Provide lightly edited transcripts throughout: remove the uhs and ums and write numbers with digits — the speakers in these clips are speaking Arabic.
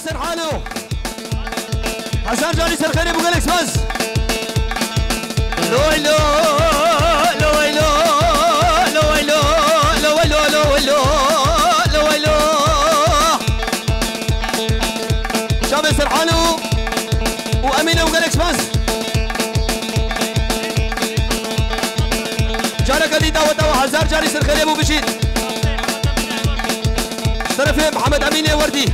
سرحانو حسن جاني سرخاني ابو جالكس بس لويلو لويلو لويلو لويلو لويلو لويلو شاب سرحانو وامين ابو جالكس بس جارك اللي دعوته هزار جاري سرخاني ابو بشير طرفي محمد امين يا وردي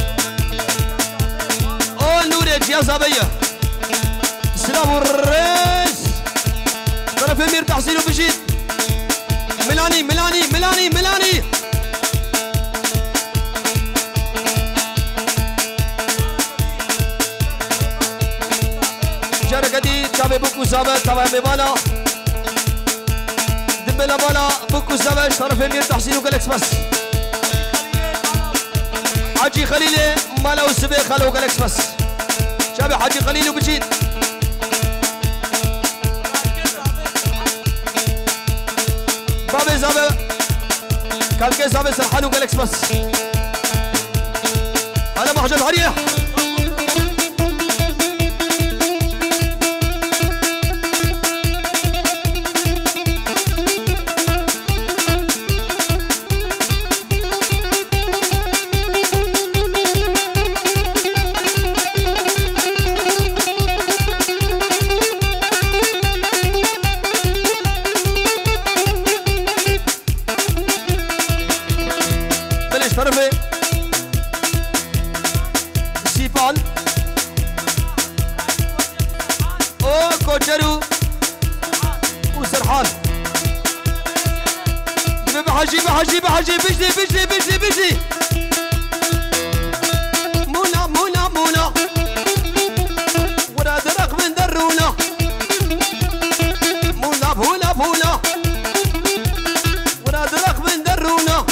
يا صبيه سلام الري تحصيل وبجيد ميلاني ميلاني ميلاني ميلاني جرقدي تشابي بوكو زابا تبع مبالا دبلا بالا بوكو زابا طرف امير تحصيل وجالكس بس حاجي خليلي مالا وسبي خلو جالكس بس شابي حاجي خليلي وبجيد بابي زابا كالكي زابا سرحان وجالكس بس انا محجن هريه حجي بجلي بجلي بجلي بجلي مونا مونا مونا ورا درق من درونا مونا بونا بونا ورا درق من درونا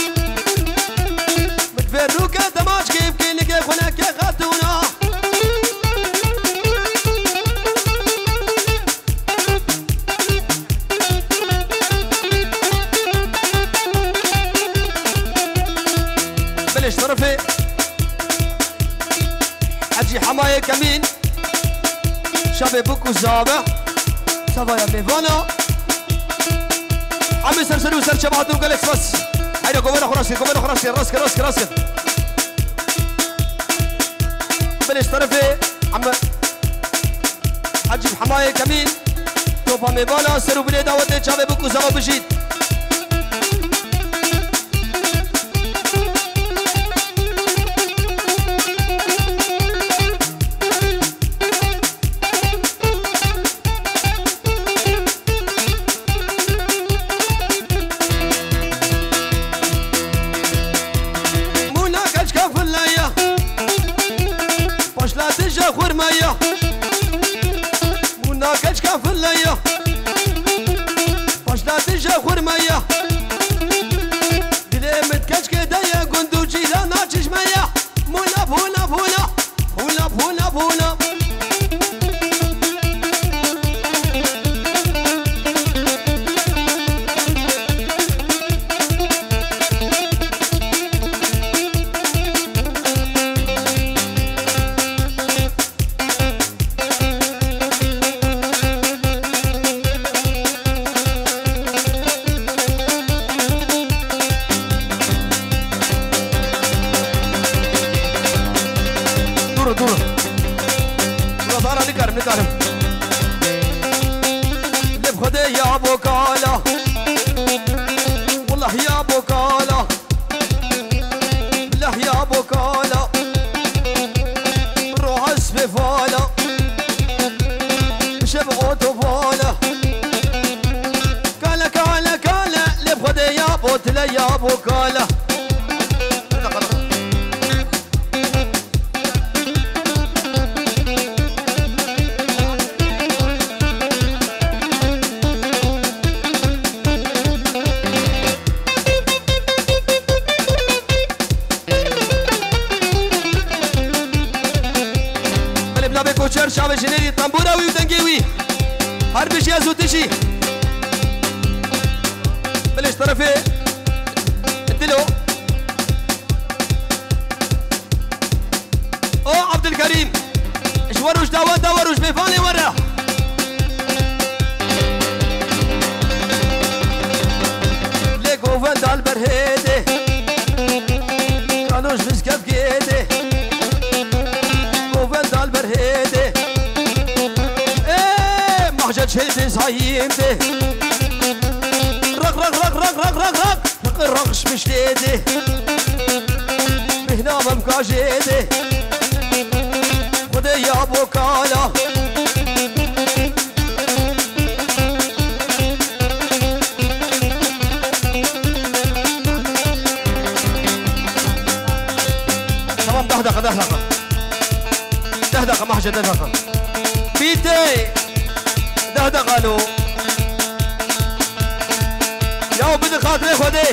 متفروكة دماج كيف كينك هناك يا خاتونا طرفي حجي حماية كمين شابي بوكو زابا سافا يا ميفانا عمي سرسلو سر شبعتو قالكس بس هيدا قومنا خراسي قومنا خراسي راسك راسك راسك بلش طرفي عم حجي حماية كمين توفا ميفانا سرو بلي داوتي شابي بوكو زابا بجيد خورمايا مونا كشكا فلايا باش لا تجا خورمايا دلي متكشكا دايا قندو جيلا ناتش مايا مونا بونا بونا بونا بونا بونا يا ابو كالا بلا بكو شرشا بجنيري طنبوراوي ودنجيوي حربش يا زوتشي بلش طرفي ادلو او عبد الكريم ايش وروش داوات وروش بيفاني ورا ليكو فندال برهيدي كانوش مسكب كيدي وفندال برهيدي ايه محجد شيدي صايمتي رق رق رق رق رق رق رق رق الرقش مش ليدي مهنا ممكاجيدي خدي يا ابو كالا حاجة دفقة بيتي ده قالوا يا بدي خاطري خدي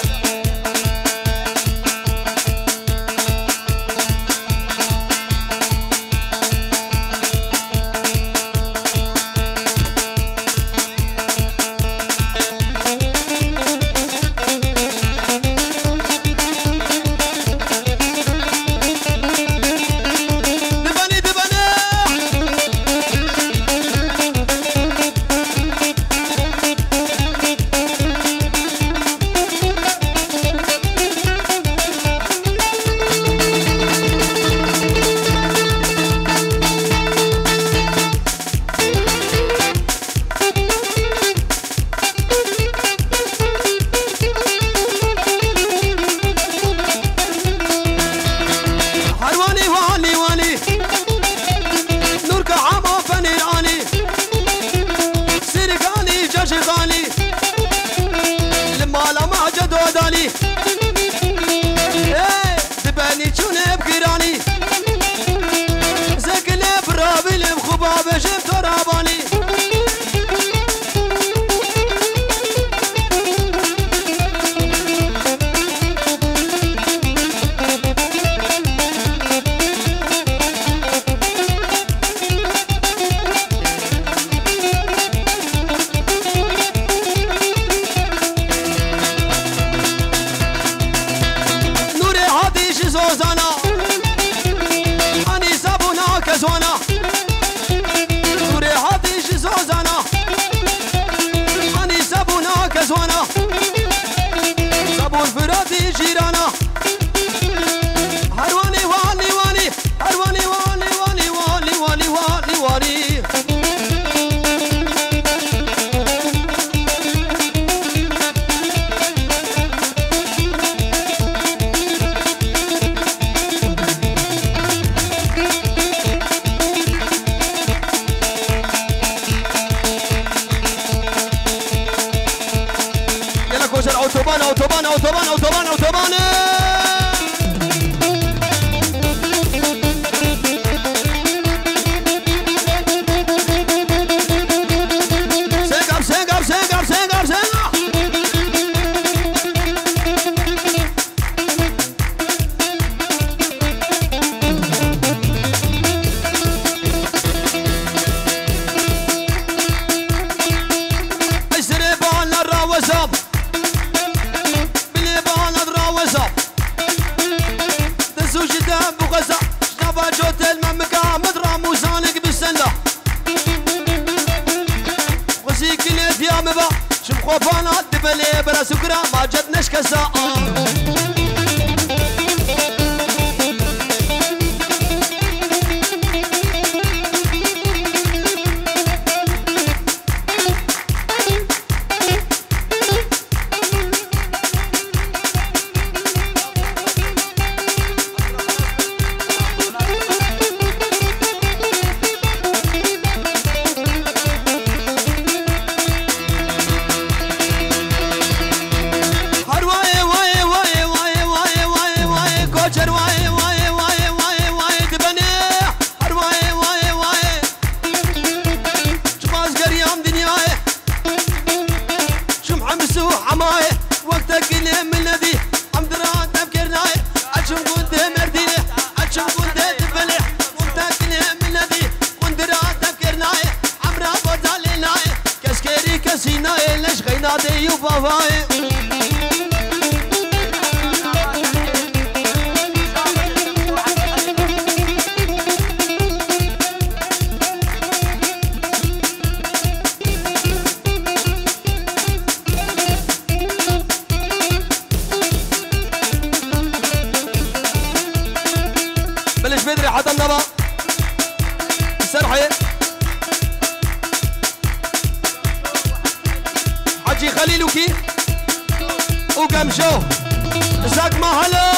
اوتوبان ما جدناش كساء بلش بدري حتى النبا سرحي حجي خليلوكي وقمشو زاك ما هلا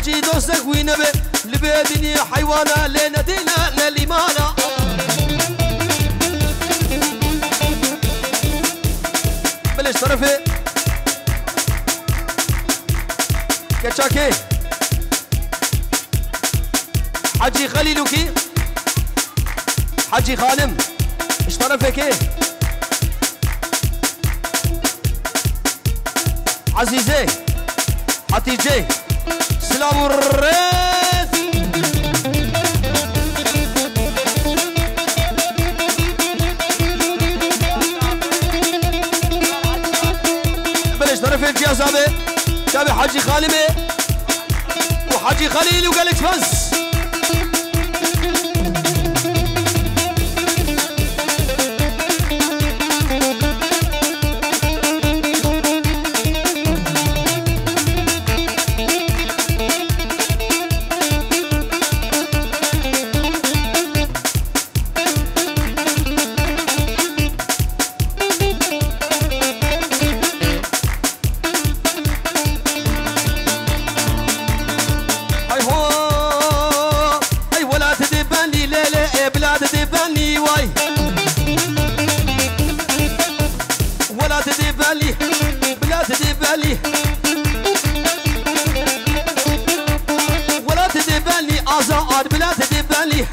حجي دوستك وينبي لبيدني حيوانا لنا دينا لليمانا بلش طرفي كتشاكي حجي خليلوكي حجي خانم ايش طرفك ايه عزيزي حتيجي سلام الريث بلش طرف الجهاز هذا تابع حجي خالمي وحجي خليل وقالك بس ولا تدبني آزاد بلا تدبني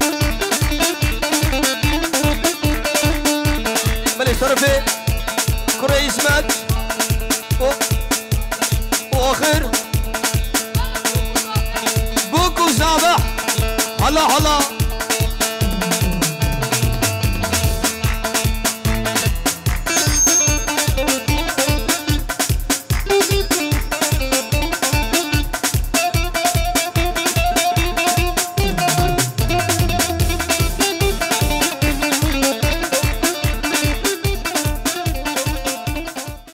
ملك طرفي كرة اسمت واخر